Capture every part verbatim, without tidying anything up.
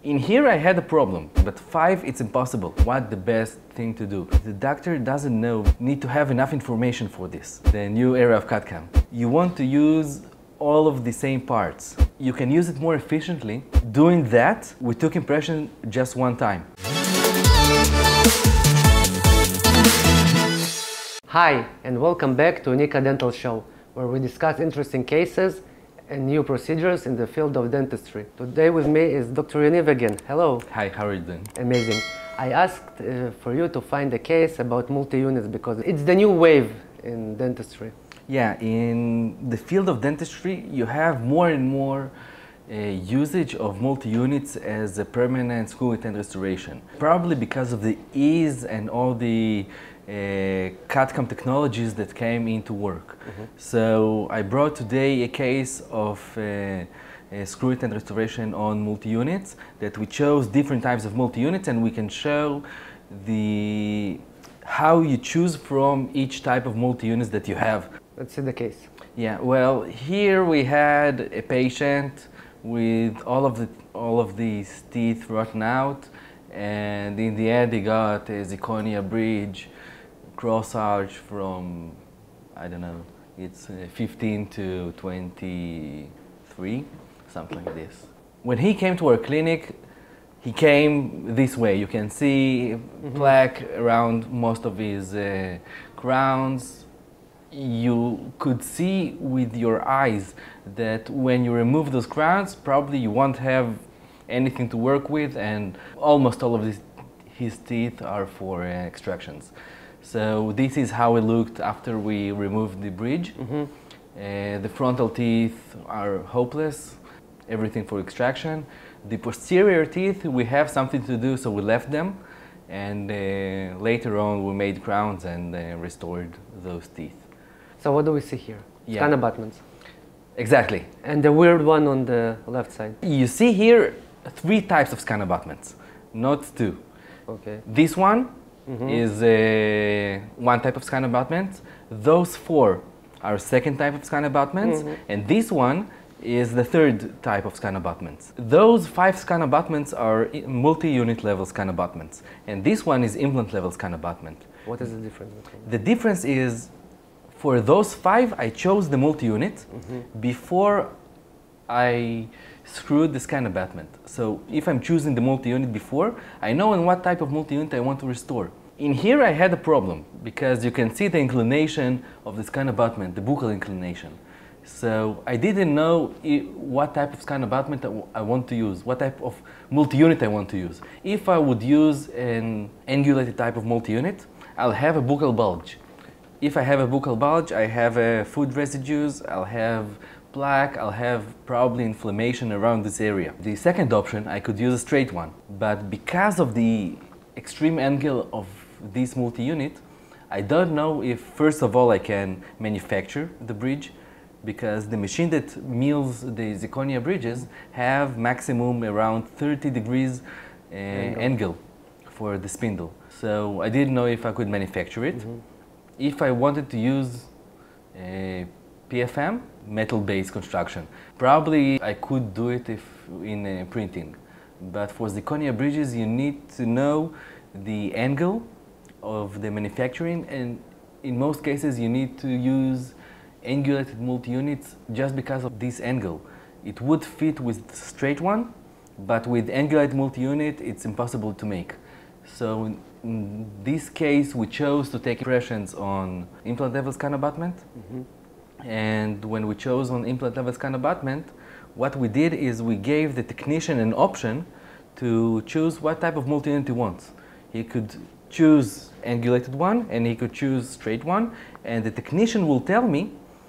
In here I had a problem, but five it's impossible. What the best thing to do? The doctor doesn't know, need to have enough information for this. The new era of C A D C A M. You want to use all of the same parts. You can use it more efficiently. Doing that, we took impression just one time. Hi, and welcome back to Uniqa Dental Show, where we discuss interesting cases and new procedures in the field of dentistry. Today with me is Doctor Yaniv again. Hello. Hi, how are you doing? Amazing. I asked uh, for you to find a case about multi-units because it's the new wave in dentistry. Yeah, in the field of dentistry, you have more and more uh, usage of multi-units as a permanent screw and restoration. Probably because of the ease and all the uh, C A D C A M technologies that came into work. Mm-hmm. So I brought today a case of uh, a screw and restoration on multi-units that we chose different types of multi-units, and we can show the how you choose from each type of multi-units that you have. Let's see the case. Yeah, well, here we had a patient with all of the all of these teeth rotten out, and in the end he got a zirconia bridge, cross arch from, I don't know, it's fifteen to twenty-three, something like this. When he came to our clinic, he came this way. You can see mm-hmm. plaque around most of his uh, crowns. You could see with your eyes that when you remove those crowns, probably you won't have anything to work with, and almost all of his, his teeth are for uh, extractions. So this is how it looked after we removed the bridge. Mm-hmm. uh, the frontal teeth are hopeless, everything for extraction. The posterior teeth, we have something to do, so we left them, and uh, later on we made crowns and uh, restored those teeth. So what do we see here? Yeah. Scan abutments. Exactly. And the weird one on the left side. You see here three types of scan abutments, not two. Okay. This one mm-hmm. is uh, one type of scan abutment. Those four are second type of scan abutments, mm-hmm. and this one is the third type of scan abutments. Those five scan abutments are multi-unit level scan abutments, and this one is implant level scan abutment. What is the difference between them? The difference is, for those five, I chose the multi-unit mm-hmm. before I screwed the scan abutment. So if I'm choosing the multi-unit before, I know in what type of multi-unit I want to restore. In here I had a problem because you can see the inclination of the scan abutment, the buccal inclination. So I didn't know what type of scan abutment I want to use, what type of multi-unit I want to use. If I would use an angulated type of multi-unit, I'll have a buccal bulge. If I have a buccal bulge, I have uh, food residues, I'll have plaque, I'll have probably inflammation around this area. The second option, I could use a straight one, but because of the extreme angle of this multi-unit, I don't know if first of all I can manufacture the bridge, because the machine that mills the zirconia bridges have maximum around thirty degrees uh, angle. angle for the spindle. So I didn't know if I could manufacture it. Mm-hmm. If I wanted to use a P F M, metal-based construction, probably I could do it if in uh, printing. But for zirconia bridges, you need to know the angle of the manufacturing, and in most cases you need to use angulated multi-units just because of this angle. It would fit with straight one, but with angulated multi-unit it's impossible to make. So in this case we chose to take impressions on implant level scan abutment. Mm-hmm. And when we chose on implant level scan abutment, what we did is we gave the technician an option to choose what type of multi-unit he wants. He could choose angulated one and he could choose straight one, and the technician will tell me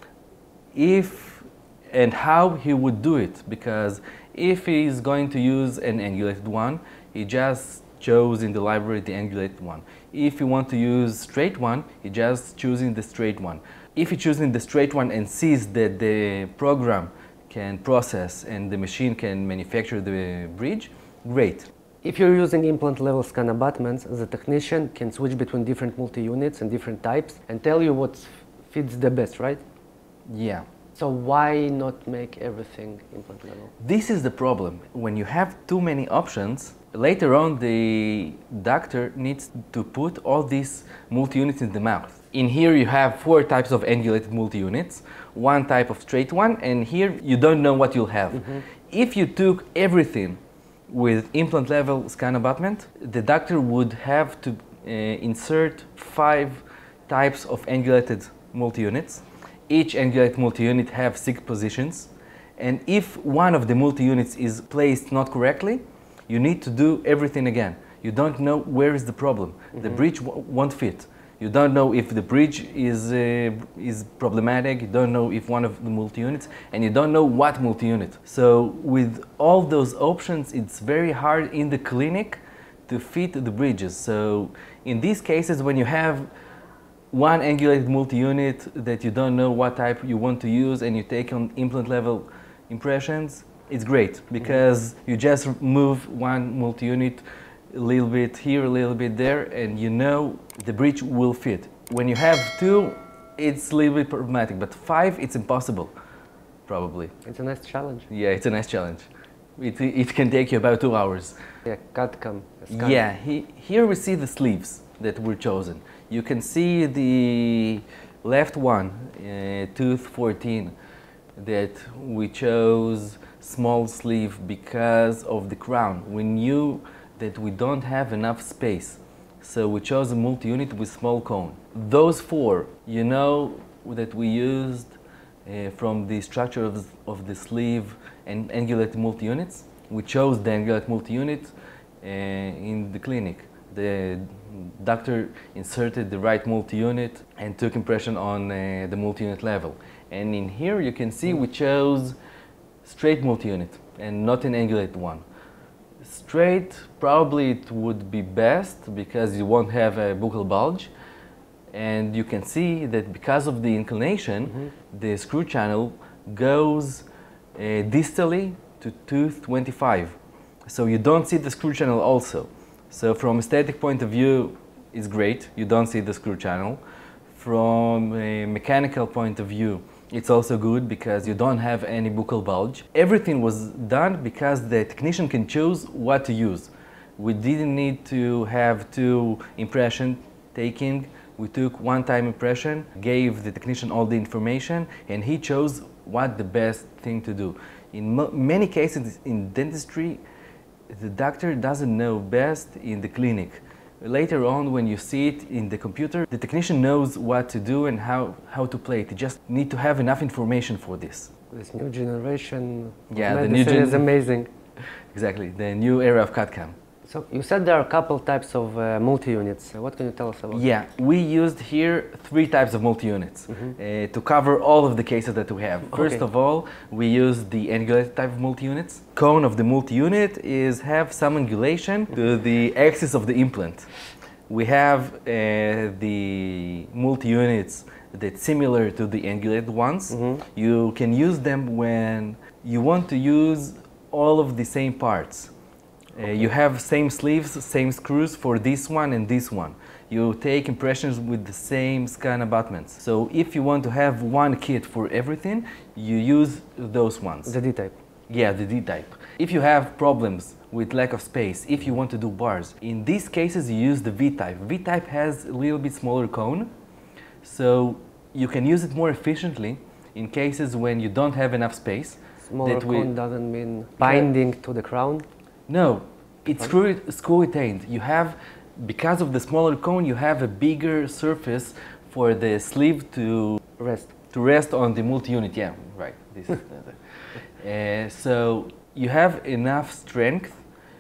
if and how he would do it, because if he's going to use an angulated one, he just chose in the library the angulated one. If you want to use straight one, he just choosing the straight one. If he choosing the straight one and sees that the program can process and the machine can manufacture the bridge, great. If you're using implant level scan abutments, the technician can switch between different multi-units and different types and tell you what fits the best, right? Yeah, So why not make everything implant level? This is the problem. When you have too many options, later on the doctor needs to put all these multi-units in the mouth. In here you have four types of angulated multi-units, one type of straight one, and here you don't know what you'll have. Mm-hmm. If you took everything with implant level scan abutment, the doctor would have to uh, insert five types of angulated multi-units. Each angulated multi-unit have six positions, and if one of the multi-units is placed not correctly, you need to do everything again. You don't know where is the problem. Mm-hmm. The bridge w won't fit. You don't know if the bridge is, uh, is problematic, you don't know if one of the multi-units, and you don't know what multi-unit. So with all those options, it's very hard in the clinic to fit the bridges. So in these cases, when you have one angulated multi-unit that you don't know what type you want to use and you take on implant level impressions, it's great because mm-hmm. you just move one multi-unit a little bit here, a little bit there, and you know the bridge will fit. When you have two, it's a little bit problematic, but five, it's impossible, probably. It's a nice challenge. Yeah, it's a nice challenge. It, it can take you about two hours. Yeah, cut cam. Yeah, he, here we see the sleeves that were chosen. You can see the left one, uh, tooth fourteen, that we chose small sleeve because of the crown. We knew that we don't have enough space, so we chose a multi-unit with small cone. Those four, you know that we used uh, from the structure of, of the sleeve and angulated multi-units. We chose the angulated multi-unit uh, in the clinic. The doctor inserted the right multi-unit and took impression on uh, the multi-unit level. And in here you can see we chose straight multi-unit and not an angulated one. Straight, probably it would be best because you won't have a buccal bulge, and you can see that because of the inclination, mm-hmm. the screw channel goes uh, distally to tooth twenty-five, so you don't see the screw channel also. So from aesthetic point of view, it's great, you don't see the screw channel. From a mechanical point of view, it's also good because you don't have any buccal bulge. Everything was done because the technician can choose what to use. We didn't need to have two impression taking. We took one time impression, gave the technician all the information, and he chose what the best thing to do. In many cases in dentistry, the doctor doesn't know best in the clinic. Later on, when you see it in the computer, the technician knows what to do and how, how to play it. You just need to have enough information for this. This new generation of yeah, medicine the new gen is amazing. Exactly, the new era of C A D C A M. So you said there are a couple types of uh, multi-units. What can you tell us about? Yeah, we used here three types of multi-units mm-hmm. uh, to cover all of the cases that we have. First okay. of all, we used the angulated type of multi-units. Cone of the multi-unit is have some angulation to the axis of the implant. We have uh, the multi-units that's similar to the angulated ones. Mm-hmm. You can use them when you want to use all of the same parts. Uh, you have same sleeves, same screws for this one and this one. You take impressions with the same scan abutments. So if you want to have one kit for everything, you use those ones. The D-type. Yeah, the D-type. If you have problems with lack of space, if you want to do bars, in these cases you use the V-type. V-type has a little bit smaller cone, so you can use it more efficiently in cases when you don't have enough space. Smaller cone doesn't mean binding to the crown? No, it's screw, screw retained. You have, because of the smaller cone, you have a bigger surface for the sleeve to rest. To rest on the multi-unit. Yeah, right. This is the, uh, so you have enough strength,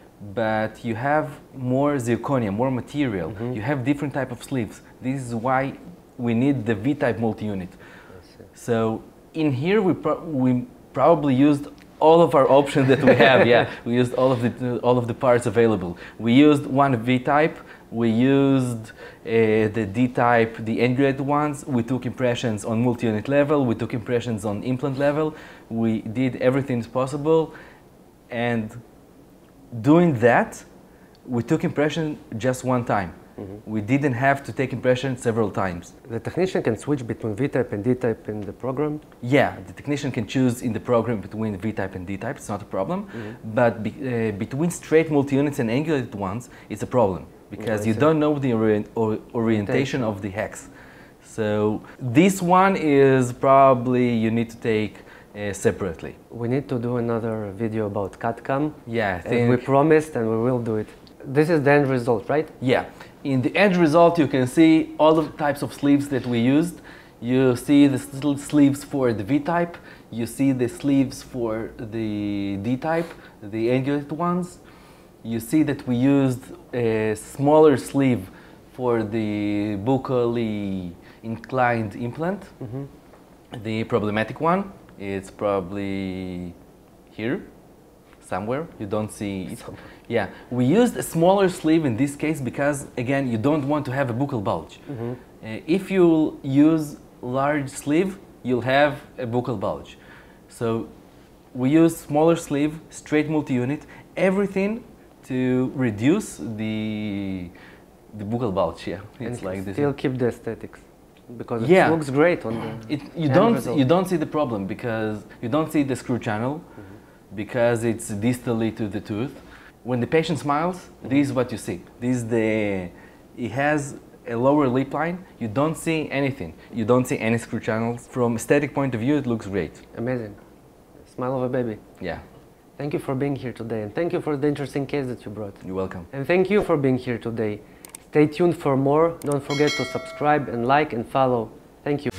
but you have more zirconia, more material. Mm-hmm. You have different type of sleeves. This is why we need the V-type multi-unit. So in here we pro we probably used all of our options that we have. Yeah, we used all of the all of the parts available. We used one V-type. We used uh, the D-type, the angulated ones. We took impressions on multi-unit level. We took impressions on implant level. We did everything possible, and doing that, we took impression just one time. Mm-hmm. We didn't have to take impression several times. The technician can switch between V-type and D-type in the program? Yeah, the technician can choose in the program between V-type and D-type, it's not a problem. Mm-hmm. But be, uh, between straight multi-units and angulated ones, it's a problem because yeah, you don't know the orient or orientation of the hex. So this one is probably you need to take uh, separately. We need to do another video about C A D C A M. Yeah, I think we promised and we will do it. This is the end result, right? Yeah. In the end result, you can see all the types of sleeves that we used. You see the sleeves for the V-type. You see the sleeves for the D-type, the angulated ones. You see that we used a smaller sleeve for the buccally inclined implant. Mm-hmm. The problematic one, it's probably here, somewhere. You don't see it. Yeah, we used a smaller sleeve in this case because, again, you don't want to have a buccal bulge. Mm-hmm. uh, if you use large sleeve, you'll have a buccal bulge. So we use smaller sleeve, straight multi-unit, everything to reduce the the buccal bulge. Yeah, it's and like this. Still keep the aesthetics because it yeah. looks great on the. It, you don't result. you don't see the problem because you don't see the screw channel mm-hmm. because it's distally to the tooth. When the patient smiles, mm-hmm. this is what you see. This is the it has a lower lip line. You don't see anything. You don't see any screw channels. From aesthetic point of view, it looks great. Amazing. Smile of a baby. Yeah. Thank you for being here today, and thank you for the interesting case that you brought. You're welcome. And thank you for being here today. Stay tuned for more. Don't forget to subscribe and like and follow. Thank you.